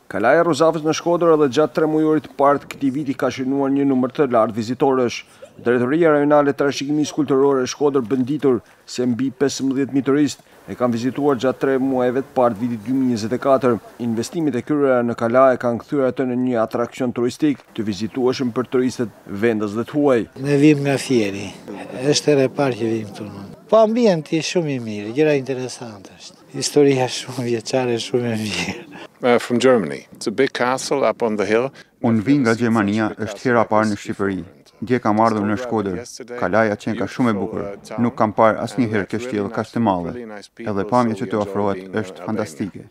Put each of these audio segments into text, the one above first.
Kalaja e Rozafës në Shkodër edhe gjatë 3 mujorit të parë të këtij viti ka shënuar një numër të lartë vizitorësh. Drejtoria Rajonale Trashëgimisë Kulturore e Shkodër bën ditur se mbi 15.000 turistë e kanë vizituar gjatë 3 muajve të parë të vitit 2024. Investimet e kryera në Kalaje kanë kthyer atë në një atraksion turistik të vizitueshëm për turistët vendës dhe të huaj. Ne vim nga Fieri. Është e parë që vim këtu. Po ambienti është shumë i mirë, gjëra interesante është. Historia shumë vjeçare, shumë e mirë. From Germany. It's a big castle up on the hill. Unë vi nga Gjermania, është hera parë në Shqipëri. Dje kam ardhur në Shkodër. Kalaja qenë ka shumë e bukur. Nuk kam parë asnjëherë kështjellë kaq të madhe. Edhe pamja që të ofrohet është fantastike.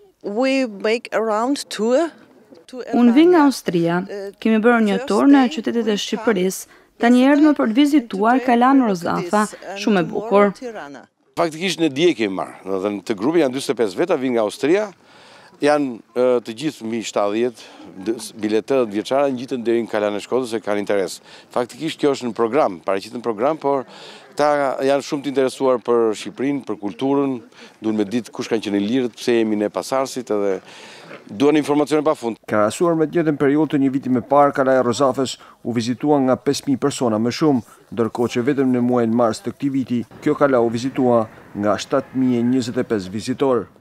Unë vi nga Austria. Kemi bërë një tur në qytetet e Shqipërisë. Tani erdhëm për të vizituar Kalan Rozafa, shumë e bukur. Faktikisht në dje kemi marrë, dhe të grupi janë 45 veta, vinë nga Austria, janë të gjithë mbi 70, biletët vjeçare ngjiten deri në Kalan e Shkodrës se kanë interes. Faktikisht kjo është në program, paraqitet në program, por ta janë shumë të interesuar për Shqipërinë, për kulturën, duan me ditë kush kanë qenë lirët, pse jemi ne pasardhësit edhe duan informacione pafund. Krahasuar me të njëjtën periudhë të një viti më parë, Kalaja e Rozafës u vizitua nga 5.000 persona më shumë, ndërkohë që vetëm në muajin mars të këtij viti, kjo kala u vizitua nga 7.025 vizitorë.